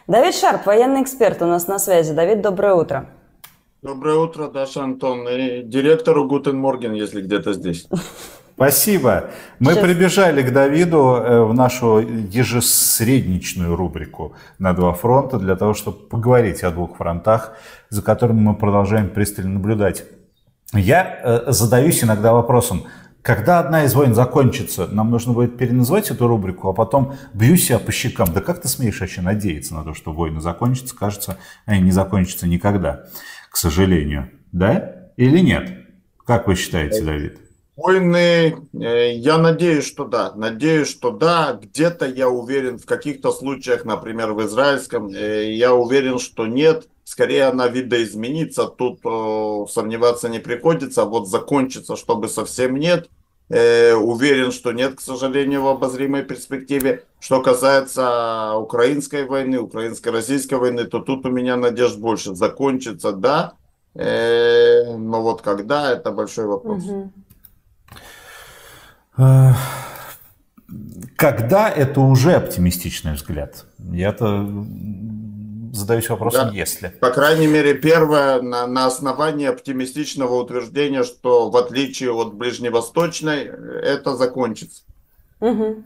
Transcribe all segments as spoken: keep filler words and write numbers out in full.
Давид Шарп, военный эксперт, у нас на связи. Давид, доброе утро. Доброе утро, Даша, Антон. И директору Гутен Морген, если где-то здесь. Спасибо. Мы Сейчас. прибежали к Давиду в нашу ежесредничную рубрику «На два фронта» для того, чтобы поговорить о двух фронтах, за которыми мы продолжаем пристально наблюдать. Я задаюсь иногда вопросом, когда одна из войн закончится, нам нужно будет переназвать эту рубрику, а потом бью себя по щекам. Да как ты смеешь вообще надеяться на то, что войны закончатся? Кажется, они не закончатся никогда, к сожалению. Да или нет? Как вы считаете, Давид? Войны, я надеюсь, что да. Надеюсь, что да. Где-то я уверен, в каких-то случаях, например, в израильском, я уверен, что нет. Скорее она видоизменится. Тут э, сомневаться не приходится. Вот закончится, чтобы совсем нет. Э, уверен, что нет, к сожалению, в обозримой перспективе. Что касается украинской войны, украинско-российской войны, то тут у меня надежд больше. Закончится, да. Э, но вот когда, это большой вопрос. Угу. Когда это уже оптимистичный взгляд? Я-то задаюсь вопросом, Да. если. По крайней мере, первое, на, на основании оптимистичного утверждения, что в отличие от ближневосточной, это закончится. Угу.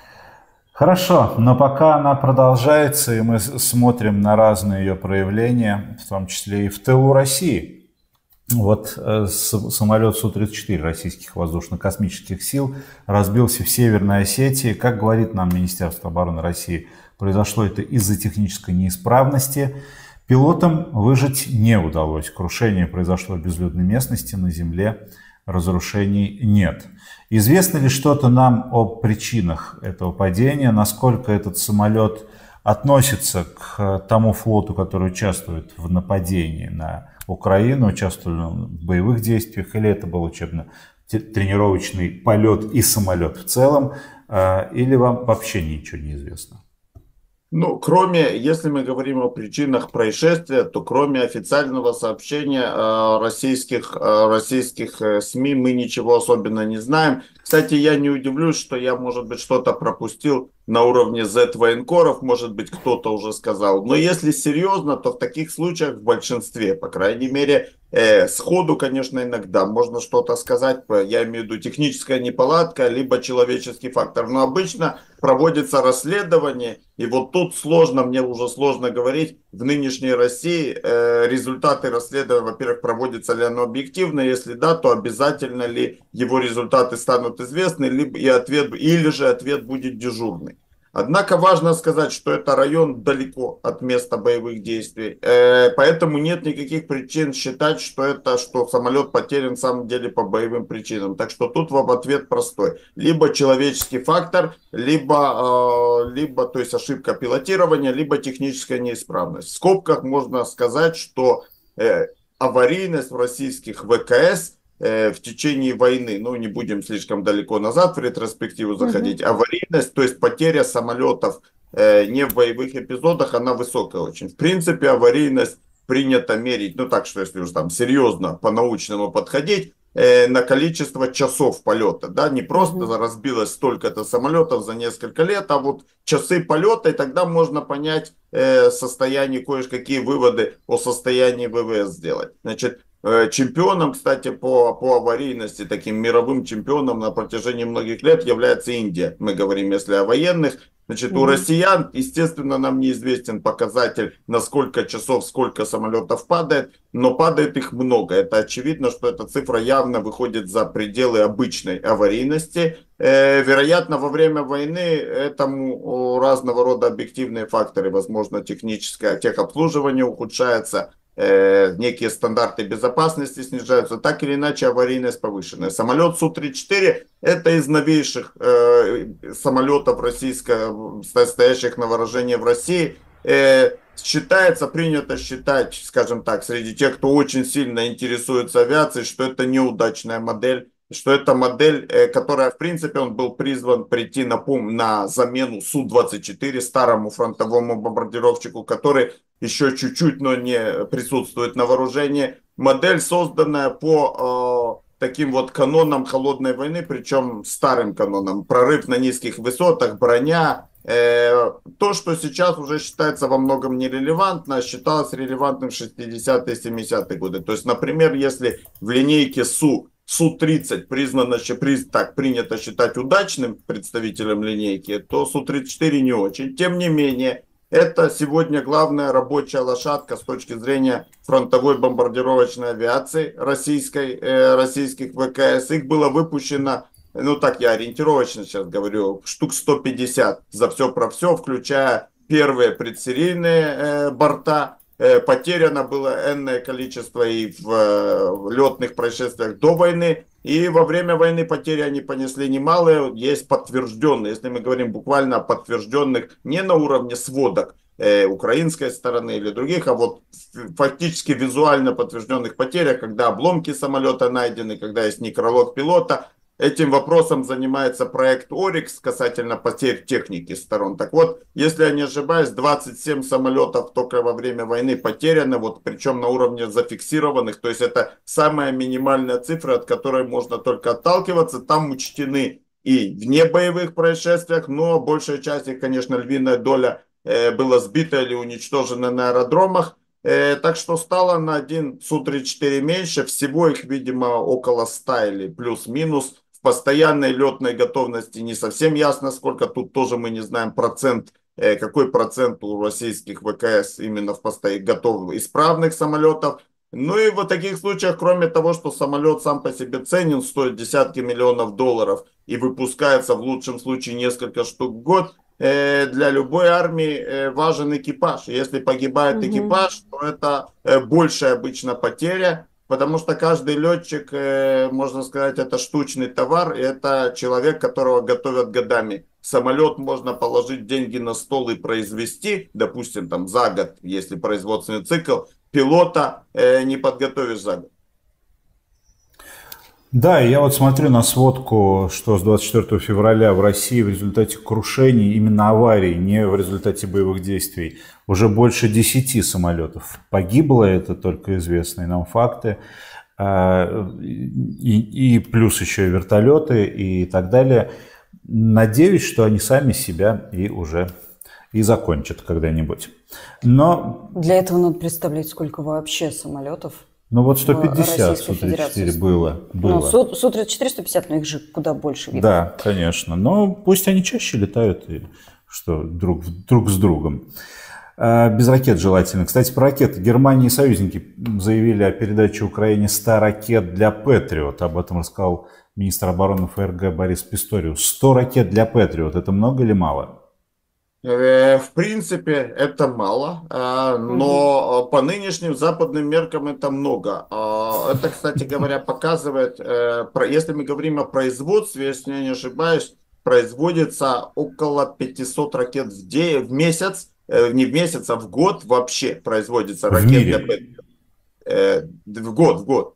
Хорошо, но пока она продолжается, и мы смотрим на разные ее проявления, в том числе и в тылу России. Вот э, самолет Су тридцать четыре российских воздушно-космических сил разбился в Северной Осетии. Как говорит нам Министерство обороны России, произошло это из-за технической неисправности. Пилотам выжить не удалось. Крушение произошло в безлюдной местности, на земле разрушений нет. Известно ли что-то нам о причинах этого падения, насколько этот самолет относится к тому флоту, который участвует в нападении на Украину, участвовали в боевых действиях, или это был учебно-тренировочный полет и самолет в целом, или вам вообще ничего не известно? Ну, кроме, если мы говорим о причинах происшествия, то кроме официального сообщения э, российских, э, российских э, СМИ мы ничего особенно не знаем. Кстати, я не удивлюсь, что я, может быть, что-то пропустил на уровне зет-военкоров, может быть, кто-то уже сказал. Но если серьезно, то в таких случаях в большинстве, по крайней мере, э, сходу, конечно, иногда можно что-то сказать, я имею в виду техническая неполадка, либо человеческий фактор. Но обычно проводится расследование, и вот тут сложно, мне уже сложно говорить, в нынешней России э, результаты расследования, во-первых, проводится ли оно объективно, если да, то обязательно ли его результаты станут известны, либо и ответ, или же ответ будет дежурный. Однако важно сказать, что это район далеко от места боевых действий, э, поэтому нет никаких причин считать, что это, что самолет потерян на самом деле по боевым причинам. Так что тут вам ответ простой: либо человеческий фактор, либо, э, либо то есть ошибка пилотирования, либо техническая неисправность. В скобках можно сказать, что э, аварийность в российских ВКС в течение войны, ну не будем слишком далеко назад в ретроспективу заходить, mm-hmm. аварийность, то есть потеря самолетов э, не в боевых эпизодах, она высокая очень. В принципе, аварийность принято мерить, ну так что если уж там серьезно по-научному подходить, э, на количество часов полета, да, не просто mm-hmm. разбилось столько-то самолетов за несколько лет, а вот часы полета, и тогда можно понять э, состояние, кое-какие выводы о состоянии ВВС сделать. Значит, чемпионом, кстати, по, по аварийности, таким мировым чемпионом на протяжении многих лет является Индия. Мы говорим, если о военных. Значит, mm-hmm. у россиян, естественно, нам неизвестен показатель, на сколько часов, сколько самолетов падает, но падает их много. Это очевидно, что эта цифра явно выходит за пределы обычной аварийности. Э, вероятно, во время войны этому разного рода объективные факторы, возможно, техническое техобслуживание ухудшается, Э, некие стандарты безопасности снижаются, так или иначе аварийность повышенная. Самолет Су тридцать четыре это из новейших э, самолетов российского, стоящих на вооружении в России. Э, считается, принято считать, скажем так, среди тех, кто очень сильно интересуется авиацией, что это неудачная модель, что это модель, которая, в принципе, он был призван прийти на, на замену Су двадцать четыре, старому фронтовому бомбардировщику, который еще чуть-чуть, но не присутствует на вооружении. Модель, созданная по э, таким вот канонам холодной войны, причем старым канонам. Прорыв на низких высотах, броня, Э, то, что сейчас уже считается во многом нерелевантно, считалось релевантным в шестидесятые семидесятые годы. То есть, например, если в линейке Су Су тридцать признано, так принято считать удачным представителем линейки, то Су тридцать четыре не очень. Тем не менее, это сегодня главная рабочая лошадка с точки зрения фронтовой бомбардировочной авиации российской, э, российских ВКС. Их было выпущено, ну так я ориентировочно сейчас говорю, штук сто пятьдесят за все про все, включая первые предсерийные э, борта. Э, потеряно было энное количество и в, э, в летных происшествиях до войны, и во время войны потери они понесли немалые, есть подтвержденные, если мы говорим буквально о подтвержденных не на уровне сводок э, украинской стороны или других, а вот фактически визуально подтвержденных потерях, когда обломки самолета найдены, когда есть некролог пилота. Этим вопросом занимается проект Орикс касательно потерь техники сторон. Так вот, если я не ошибаюсь, двадцать семь самолетов только во время войны потеряны, вот, причем на уровне зафиксированных. То есть это самая минимальная цифра, от которой можно только отталкиваться. Там учтены и вне боевых происшествиях, но большая часть их, конечно, львиная доля э, была сбита или уничтожена на аэродромах. Э, так что стало на один Су тридцать четыре меньше. Всего их, видимо, около ста или плюс-минус. Постоянной летной готовности не совсем ясно, сколько. Тут тоже мы не знаем процент, э, какой процент у российских ВКС именно в постоянных готовых исправных самолетов. Ну и в таких случаях, кроме того, что самолет сам по себе ценен, стоит десятки миллионов долларов и выпускается в лучшем случае несколько штук в год, э, для любой армии э, важен экипаж. Если погибает Мгм. экипаж, то это э, большая обычно потеря. Потому что каждый летчик, э, можно сказать, это штучный товар, и это человек, которого готовят годами. Самолет можно положить деньги на стол и произвести, допустим, там за год, если производственный цикл, пилота э, не подготовишь за год. Да, я вот смотрю на сводку, что с двадцать четвёртого февраля в России в результате крушений, именно аварий, не в результате боевых действий, уже больше десяти самолетов погибло, это только известные нам факты, и, и плюс еще и вертолеты и так далее. Надеюсь, что они сами себя и уже и закончат когда-нибудь. Но Для этого надо представлять, сколько вообще самолетов ну вот в сто пятьдесят Российской Су тридцать четыре Федерации. было. было. Ну, Су- Су тридцать четыре, сто пятьдесят, но их же куда больше видно. Да, конечно. Но пусть они чаще летают, и что друг, друг с другом. А, без ракет желательно. Кстати, про ракеты. Германия и союзники заявили о передаче Украине ста ракет для Патриот. Об этом рассказал министр обороны ФРГ Борис Писториус. сто ракет для Патриот. Это много или мало? Э, В принципе, это мало, а, но по нынешним западным меркам это много. А, Это, кстати говоря, показывает, э, про- если мы говорим о производстве, если я не ошибаюсь, производится около пятисот ракет в день, в месяц, э, не в месяц, а в год вообще производится В ракет для мире? Пэт- э, в год, в год.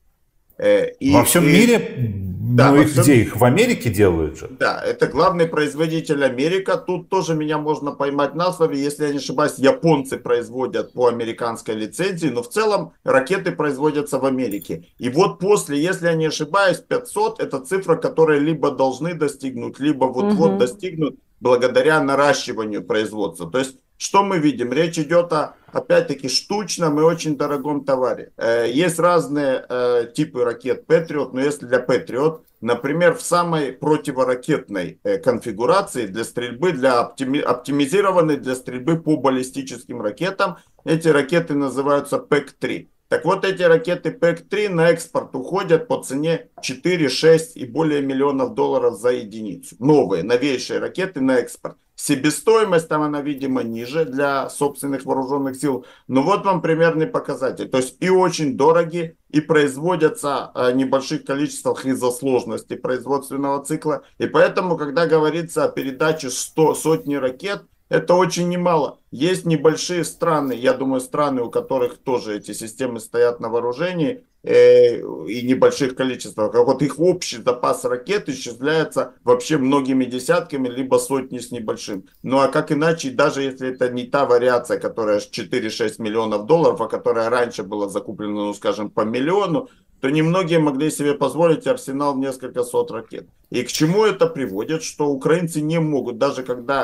Э, И, Во всем и- мире? да, Ну во их всем где? Их в Америке делают же? Да, это главный производитель Америка. Тут тоже меня можно поймать на слове. Если я не ошибаюсь, японцы производят по американской лицензии, но в целом ракеты производятся в Америке. И вот после, если я не ошибаюсь, пятьсот это цифра, которую либо должны достигнуть, либо вот-вот Мгм. достигнут благодаря наращиванию производства. То есть, что мы видим? Речь идет о, опять-таки, штучном и очень дорогом товаре. Э, Есть разные э, типы ракет Patriot, но если для Patriot, например, в самой противоракетной э, конфигурации для стрельбы, для оптими- оптимизированной для стрельбы по баллистическим ракетам, эти ракеты называются пэк три. Так вот, эти ракеты пэк три на экспорт уходят по цене четыре, шесть и более миллионов долларов за единицу. Новые, новейшие ракеты на экспорт. Себестоимость там она, видимо, ниже для собственных вооруженных сил. Но вот вам примерный показатель. То есть и очень дорогие, и производятся в небольших количествах из-за сложности производственного цикла. И поэтому, когда говорится о передаче сто, сотни ракет, это очень немало. Есть небольшие страны, я думаю, страны, у которых тоже эти системы стоят на вооружении э, и небольших количествах. А вот их общий запас ракет исчисляется вообще многими десятками, либо сотни с небольшим. Ну а как иначе, даже если это не та вариация, которая четыре-шесть миллионов долларов, а которая раньше была закуплена, ну скажем, по миллиону, то немногие могли себе позволить арсенал в несколько сот ракет. И к чему это приводит? Что украинцы не могут, даже когда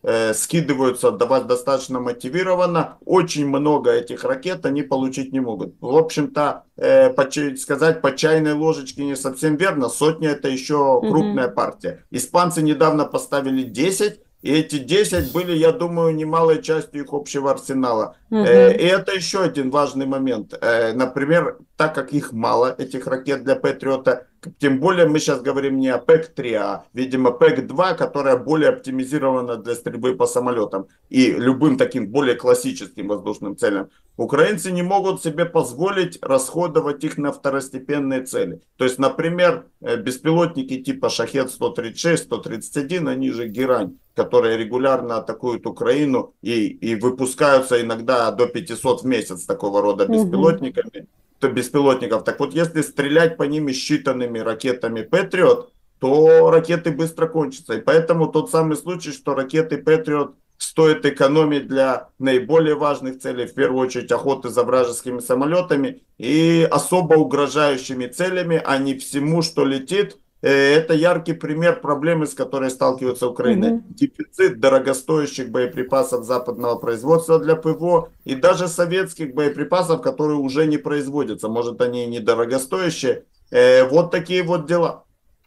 э, скидываются достаточно мотивированно, очень много этих ракет они получить не могут. В общем-то, э, по, сказать по чайной ложечке не совсем верно, сотня это еще крупная партия. Испанцы недавно поставили десять, и эти десять были, я думаю, немалой частью их общего арсенала. Угу. Э, и это еще один важный момент. Э, например, так как их мало, этих ракет для Патриота, тем более мы сейчас говорим не о пэк три, а, видимо, пэк два, которая более оптимизирована для стрельбы по самолетам и любым таким более классическим воздушным целям. Украинцы не могут себе позволить расходовать их на второстепенные цели. То есть, например, беспилотники типа Шахед сто тридцать шесть, сто тридцать один, они же Герань, которые регулярно атакуют Украину и, и выпускаются иногда до пятисот в месяц такого рода беспилотниками. То беспилотников. Так вот, если стрелять по ним считанными ракетами Патриот, то ракеты быстро кончатся. И поэтому тот самый случай, что ракеты Патриот стоит экономить для наиболее важных целей, в первую очередь охоты за вражескими самолетами и особо угрожающими целями, а не всему, что летит. Это яркий пример проблемы, с которой сталкивается Украина. Mm-hmm. Дефицит дорогостоящих боеприпасов западного производства для ПВО и даже советских боеприпасов, которые уже не производятся. Может, они и не дорогостоящие. Вот такие вот дела.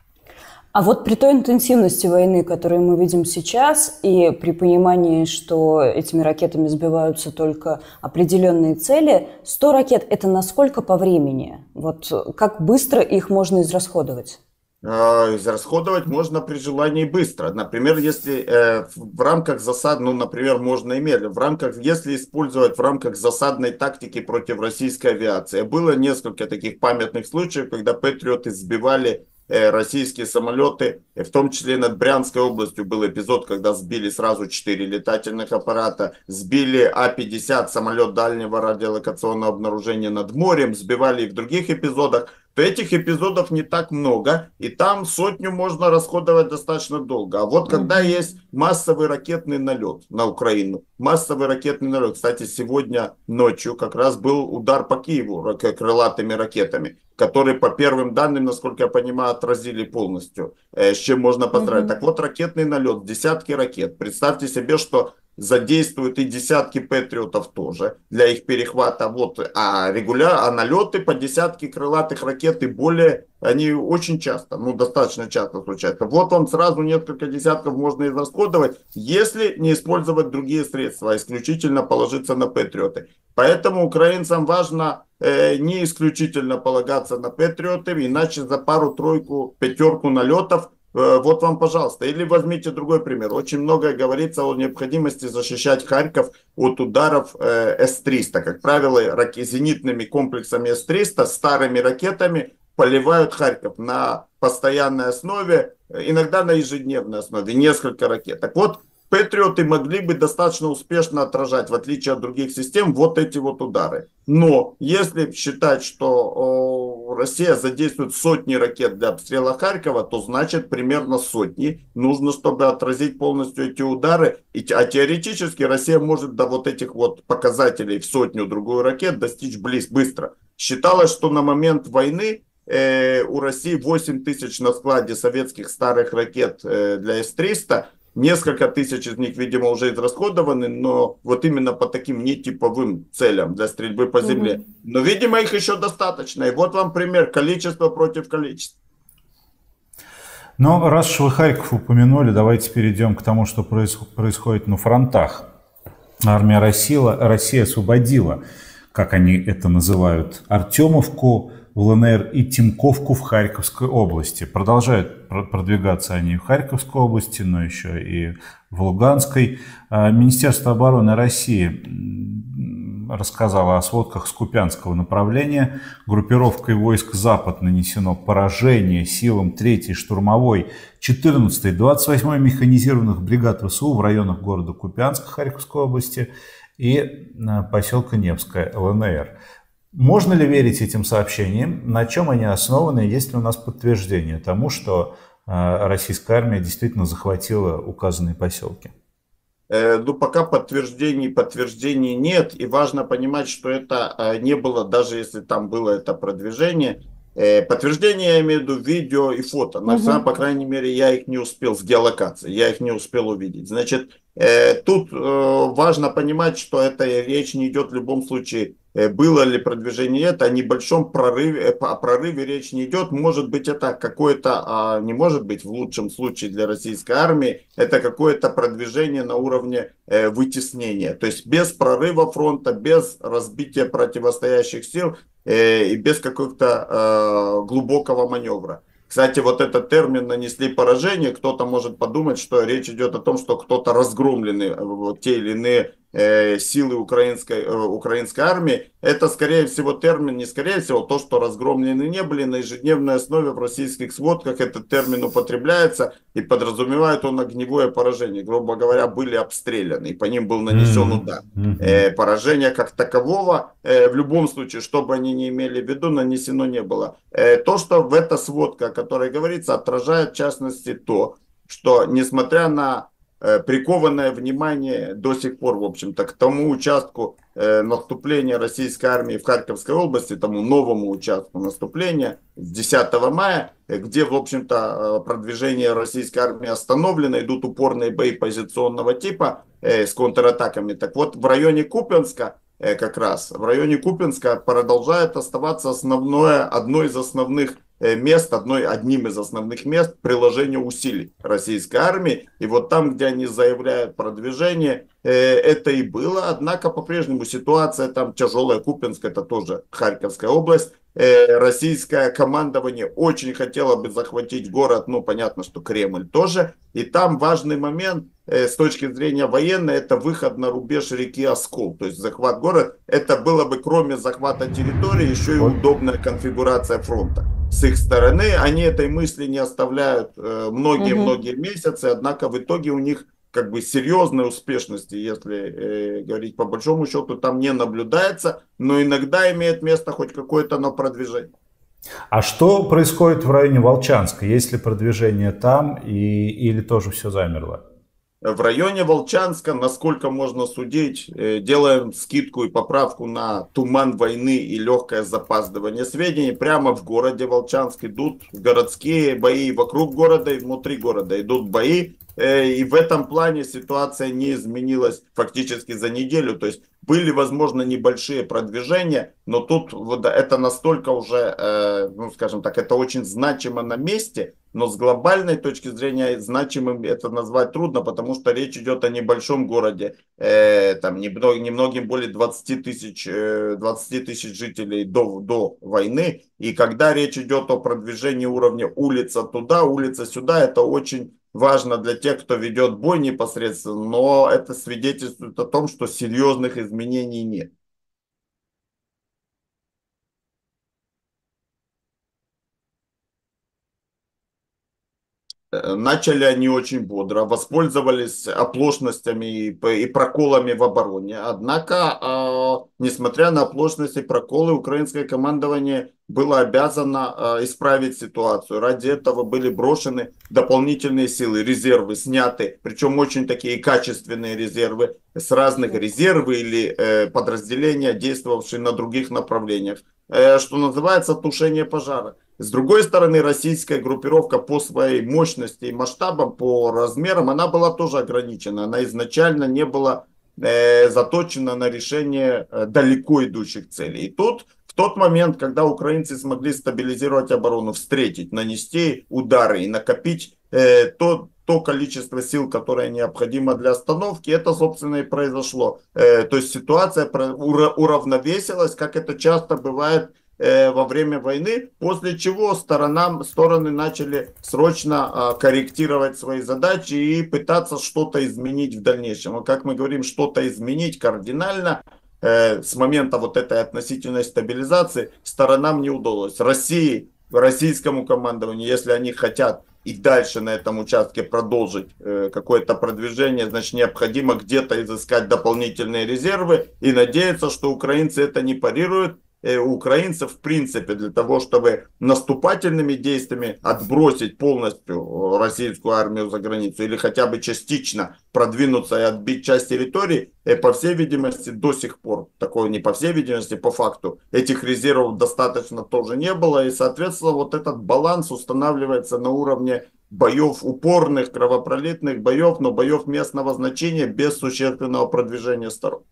А вот при той интенсивности войны, которую мы видим сейчас, и при понимании, что этими ракетами сбиваются только определенные цели, сто ракет – это насколько по времени? Вот как быстро их можно израсходовать? Израсходовать можно при желании быстро. Например, если э, в рамках засад, ну, например, можно и медленно, в рамках, если использовать в рамках засадной тактики против российской авиации. Было несколько таких памятных случаев, когда патриоты сбивали э, российские самолеты, в том числе над Брянской областью был эпизод, когда сбили сразу четыре летательных аппарата, сбили А пятьдесят, самолет дальнего радиолокационного обнаружения над морем, сбивали и в других эпизодах. То этих эпизодов не так много, и там сотню можно расходовать достаточно долго. А вот когда mm-hmm. есть массовый ракетный налет на Украину, массовый ракетный налет, кстати, сегодня ночью как раз был удар по Киеву крылатыми ракетами, которые по первым данным, насколько я понимаю, отразили полностью, с чем можно поздравить. Mm-hmm. Так вот, ракетный налет, десятки ракет. Представьте себе, что задействуют и десятки патриотов тоже для их перехвата. Вот, а регулярно, а налеты по десятке крылатых ракет и более, они очень часто, ну достаточно часто случаются. Вот вам сразу несколько десятков можно израсходовать, если не использовать другие средства, а исключительно положиться на патриоты. Поэтому украинцам важно э, не исключительно полагаться на патриоты, иначе за пару-тройку, пятерку налетов вот вам, пожалуйста. Или возьмите другой пример. Очень многое говорится о необходимости защищать Харьков от ударов эс триста. Как правило, зенитными комплексами эс триста, старыми ракетами поливают Харьков на постоянной основе, иногда на ежедневной основе, несколько ракет. Так вот, патриоты могли бы достаточно успешно отражать, в отличие от других систем, вот эти вот удары. Но если считать, что о, Россия задействует сотни ракет для обстрела Харькова, то значит примерно сотни нужно, чтобы отразить полностью эти удары. И, а теоретически Россия может до вот этих вот показателей в сотню-другую ракет достичь близ, быстро. Считалось, что на момент войны э, у России восемь тысяч на складе советских старых ракет э, для эс триста. Несколько тысяч из них, видимо, уже израсходованы, но вот именно по таким нетиповым целям для стрельбы по земле. Mm-hmm. Но, видимо, их еще достаточно. И вот вам пример: количество против количества. Но раз уж вы Харьков упомянули, давайте перейдем к тому, что происходит на фронтах. Армия России, Россия освободила, как они это называют, Артемовку в эл эн эр и Тимковку в Харьковской области. Продолжают продвигаться они в Харьковской области, но еще и в Луганской. Министерство обороны России рассказало о сводках с Купянского направления. Группировкой войск «Запад» нанесено поражение силам третьей штурмовой, четырнадцатой, двадцать восьмой механизированных бригад вэ эс у в районах города Купянска Харьковской области и поселка Невская, эл эн эр. Можно ли верить этим сообщениям? На чем они основаны? Есть ли у нас подтверждение тому, что э, российская армия действительно захватила указанные поселки? Э, ну, пока подтверждений, подтверждений нет. И важно понимать, что это э, не было, даже если там было это продвижение, Э, подтверждение я имею в виду видео и фото. На, Мгм. по крайней мере, я их не успел с геолокацией, я их не успел увидеть. Значит, э, тут э, важно понимать, что это речь не идет в любом случае, э, было ли продвижение, нет, о небольшом прорыве, э, о прорыве речь не идет. Может быть, это какое-то, а не может быть в лучшем случае для российской армии, это какое-то продвижение на уровне э, вытеснения. То есть без прорыва фронта, без разбития противостоящих сил, и без какого-то э, глубокого маневра. Кстати, вот этот термин «нанесли поражение», кто-то может подумать, что речь идет о том, что кто-то разгромлены, вот те или иные э, силы украинской, э, украинской армии. Это, скорее всего, термин, не скорее всего, то, что разгромлены не были, на ежедневной основе в российских сводках этот термин употребляется и подразумевает он огневое поражение. Грубо говоря, были обстреляны, и по ним был нанесен удар. Э, поражения как такового, э, в любом случае, что бы они ни имели в виду, нанесено не было. Э, то, что в эта сводка, о которой говорится, отражает в частности то, что несмотря на э, прикованное внимание до сих пор, в общем-то, к тому участку э, наступления российской армии в Харьковской области, тому новому участку наступления с десятого мая, где, в общем-то, продвижение российской армии остановлено, идут упорные бои позиционного типа э, с контратаками. Так вот, в районе Купянска, э, как раз, в районе Купянска продолжает оставаться основное, одно из основных э, мест, одной, одним из основных мест приложения усилий российской армии. И вот там, где они заявляют продвижение, э, это и было. Однако, по-прежнему ситуация там тяжелая. Купянск — это тоже Харьковская область. Российское командование очень хотело бы захватить город, ну понятно, что Кремль тоже, и там важный момент э, с точки зрения военной, это выход на рубеж реки Оскол, то есть захват города, это было бы кроме захвата территории еще и удобная конфигурация фронта. С их стороны они этой мысли не оставляют многие-многие э, месяцы, однако в итоге у них как бы серьезной успешности, если э, говорить по большому счету, там не наблюдается, но иногда имеет место хоть какое-то но продвижение. А что происходит в районе Волчанска? Есть ли продвижение там и, или тоже все замерло? В районе Волчанска, насколько можно судить, э, делаем скидку и поправку на туман войны и легкое запаздывание сведений. Прямо в городе Волчанск идут городские бои, вокруг города и внутри города идут бои. И в этом плане ситуация не изменилась фактически за неделю. То есть были, возможно, небольшие продвижения, но тут вот это настолько уже, ну скажем так, это очень значимо на месте, но с глобальной точки зрения значимым это назвать трудно, потому что речь идет о небольшом городе, там немногим более двадцати тысяч, двадцати тысяч жителей до, до войны. И когда речь идет о продвижении уровня улица туда, улица сюда, это очень важно для тех, кто ведет бой непосредственно, но это свидетельствует о том, что серьезных изменений нет. Начали они очень бодро, воспользовались оплошностями и проколами в обороне. Однако, несмотря на оплошности и проколы, украинское командование было обязано исправить ситуацию. Ради этого были брошены дополнительные силы, резервы сняты, причем очень такие качественные резервы, с разных резервов или подразделения, действовавшие на других направлениях, что называется тушение пожара. С другой стороны, российская группировка по своей мощности и масштабам, по размерам, она была тоже ограничена. Она изначально не была э, заточена на решение э, далеко идущих целей. И тут, в тот момент, когда украинцы смогли стабилизировать оборону, встретить, нанести удары и накопить э, то, то количество сил, которое необходимо для остановки, это, собственно, и произошло. Э, то есть ситуация уравновесилась, как это часто бывает во время войны, после чего сторонам, стороны начали срочно корректировать свои задачи и пытаться что-то изменить в дальнейшем. И как мы говорим, что-то изменить кардинально э, с момента вот этой относительной стабилизации сторонам не удалось. России, российскому командованию, если они хотят и дальше на этом участке продолжить э, какое-то продвижение, значит, необходимо где-то изыскать дополнительные резервы и надеяться, что украинцы это не парируют. у украинцев в принципе для того, чтобы наступательными действиями отбросить полностью российскую армию за границу или хотя бы частично продвинуться и отбить часть территории, по всей видимости, до сих пор, такое не по всей видимости, по факту, этих резервов достаточно тоже не было, и, соответственно, вот этот баланс устанавливается на уровне боев упорных, кровопролитных боев, но боев местного значения без существенного продвижения сторон.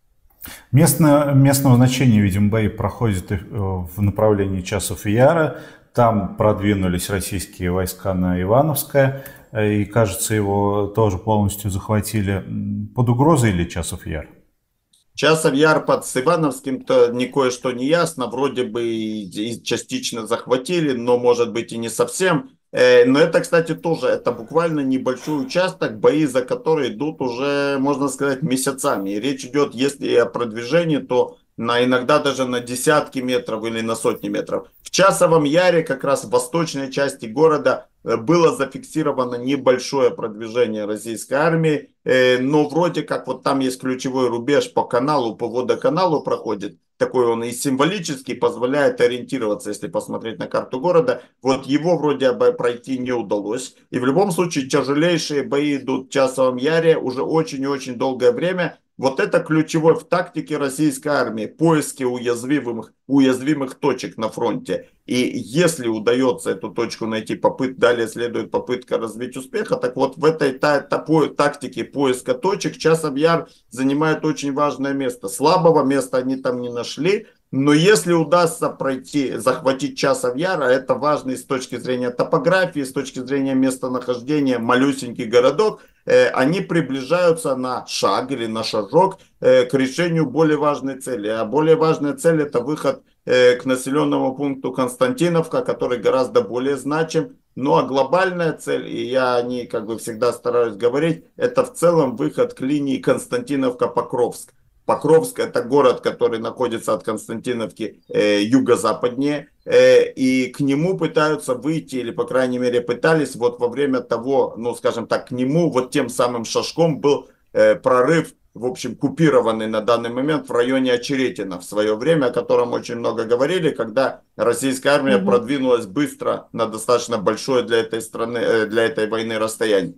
Местно, местного значения, видимо, бои проходят в направлении Часов Яра. Там продвинулись российские войска на Ивановское, и, кажется, его тоже полностью захватили. Под угрозой или Часов Яр? Часов Яр под с Ивановским-то не кое-что не ясно. Вроде бы и частично захватили, но может быть и не совсем. Но это, кстати, тоже, это буквально небольшой участок, бои за которые идут уже, можно сказать, месяцами. И речь идет, если о продвижении, то на, иногда даже на десятки метров или на сотни метров. В Часовом Яре, как раз в восточной части города, было зафиксировано небольшое продвижение российской армии, но вроде как вот там есть ключевой рубеж по каналу, по водоканалу проходит. Такой он и символический, позволяет ориентироваться, если посмотреть на карту города. Вот его вроде бы пройти не удалось. И в любом случае тяжелейшие бои идут в Часовом Яре уже очень и очень долгое время. Вот это ключевой в тактике российской армии. Поиски уязвимых, уязвимых точек на фронте. И если удается эту точку найти, попыт, далее следует попытка развить успеха. Так вот в этой та, та, по, тактике поиска точек Часов Яр занимает очень важное место. Слабого места они там не нашли. Но если удастся пройти, захватить Часов Яр, а это важный с точки зрения топографии, с точки зрения местонахождения малюсенький городок, э, они приближаются на шаг или на шажок э, к решению более важной цели. А более важная цель — это выход э, к населенному пункту Константиновка, который гораздо более значим. Ну а глобальная цель, и я о ней как бы всегда стараюсь говорить, это в целом выход к линии Константиновка-Покровск. Покровск — это город, который находится от Константиновки э, юго-западнее, э, и к нему пытаются выйти, или по крайней мере пытались, вот во время того, ну скажем так, к нему вот тем самым шажком был э, прорыв, в общем, купированный на данный момент в районе Очеретина в свое время, о котором очень много говорили, когда российская армия mm-hmm. продвинулась быстро на достаточно большое для этой страны, э, для этой войны расстояние.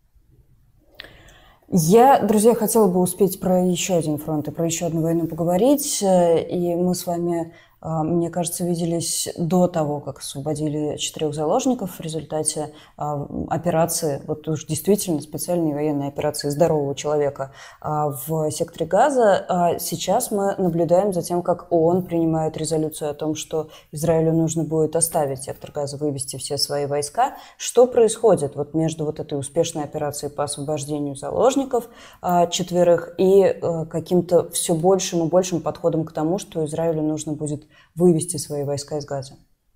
Я, друзья, хотела бы успеть про еще один фронт и про еще одну войну поговорить. И мы с вами, мне кажется, виделись до того, как освободили четырех заложников в результате операции, вот уж действительно специальной военной операции здорового человека в секторе Газа. Сейчас мы наблюдаем за тем, как ООН принимает резолюцию о том, что Израилю нужно будет оставить сектор Газа, вывести все свои войска. Что происходит вот между вот этой успешной операцией по освобождению заложников четверых и каким-то все большим и большим подходом к тому, что Израилю нужно будет вывести свои войска из Газа?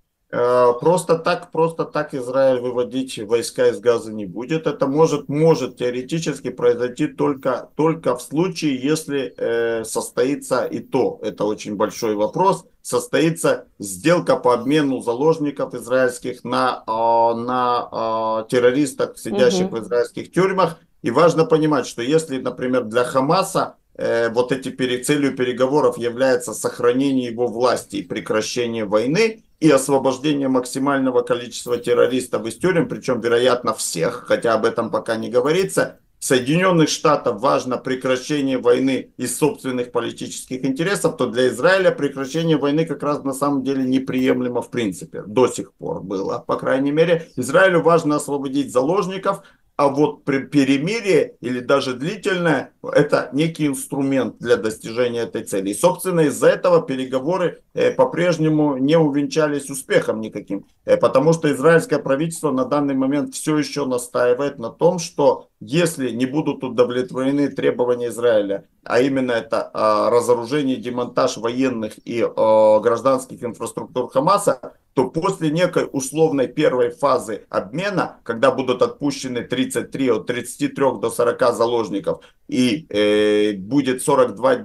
Просто так, просто так Израиль выводить войска из Газа не будет. Это может, может теоретически произойти только, только в случае, если э, состоится и то, это очень большой вопрос, состоится сделка по обмену заложников израильских на, э, на э, террористов, сидящих угу. в израильских тюрьмах. И важно понимать, что если, например, для Хамаса э, вот эти пере, целью переговоров является сохранение его власти и прекращение войны, и освобождение максимального количества террористов из тюрем, причем, вероятно, всех, хотя об этом пока не говорится, Соединенных Штатов важно прекращение войны из собственных политических интересов, то для Израиля прекращение войны как раз на самом деле неприемлемо в принципе. До сих пор было, по крайней мере. Израилю важно освободить заложников, а вот перемирие или даже длительное — это некий инструмент для достижения этой цели. И, собственно, из-за этого переговоры э, по-прежнему не увенчались успехом никаким. Э, потому что израильское правительство на данный момент все еще настаивает на том, что если не будут удовлетворены требования Израиля, а именно это э, разоружение, демонтаж военных и э, гражданских инфраструктур Хамаса, то после некой условной первой фазы обмена, когда будут отпущены тридцать три, от тридцати трёх до сорока заложников, и э, будет сорок два дня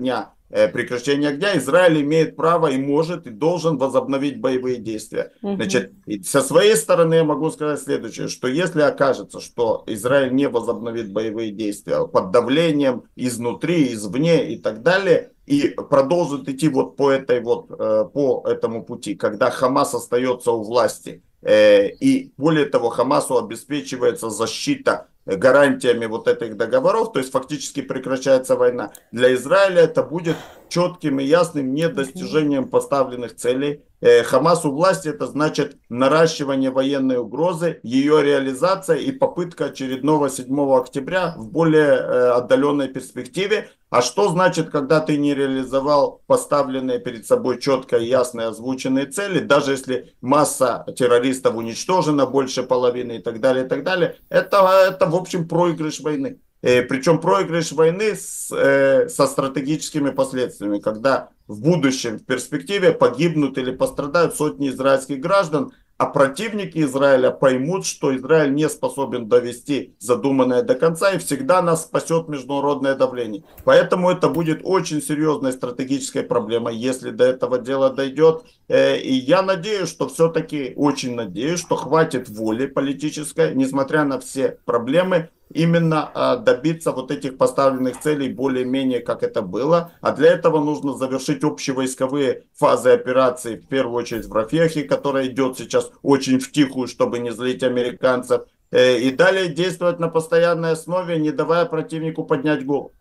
прекращения огня, Израиль имеет право и может, и должен возобновить боевые действия. Угу. Значит, со своей стороны я могу сказать следующее, что если окажется, что Израиль не возобновит боевые действия под давлением изнутри, извне и так далее, и продолжит идти вот по этой вот, по этому пути, когда Хамас остается у власти, и более того, Хамасу обеспечивается защита гарантиями вот этих договоров, то есть фактически прекращается война. Для Израиля это будет четким и ясным недостижением поставленных целей. Хамас у власти это значит наращивание военной угрозы, ее реализация и попытка очередного седьмого октября в более отдаленной перспективе. А что значит, когда ты не реализовал поставленные перед собой четко и ясно озвученные цели, даже если масса террористов уничтожена, больше половины и так далее, и так далее, это, это в общем проигрыш войны. И, причем проигрыш войны с, э, со стратегическими последствиями, когда в будущем, в перспективе погибнут или пострадают сотни израильских граждан, а противники Израиля поймут, что Израиль не способен довести задуманное до конца и всегда нас спасет международное давление. Поэтому это будет очень серьезной стратегической проблемой, если до этого дела дойдет. И я надеюсь, что все-таки, очень надеюсь, что хватит воли политической, несмотря на все проблемы, именно добиться вот этих поставленных целей более-менее, как это было. А для этого нужно завершить общевойсковые фазы операции, в первую очередь в Рафехе, которая идет сейчас очень втихую, чтобы не злить американцев. И далее действовать на постоянной основе, не давая противнику поднять голову.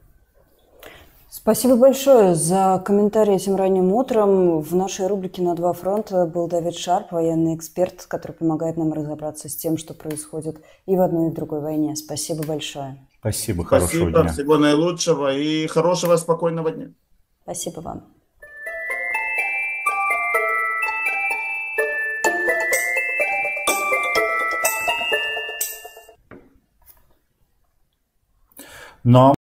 Спасибо большое за комментарий этим ранним утром. В нашей рубрике «На два фронта» был Давид Шарп, военный эксперт, который помогает нам разобраться с тем, что происходит и в одной, и в другой войне. Спасибо большое. Спасибо, хорошего Спасибо, дня. Всего наилучшего и хорошего, спокойного дня. Спасибо вам. Но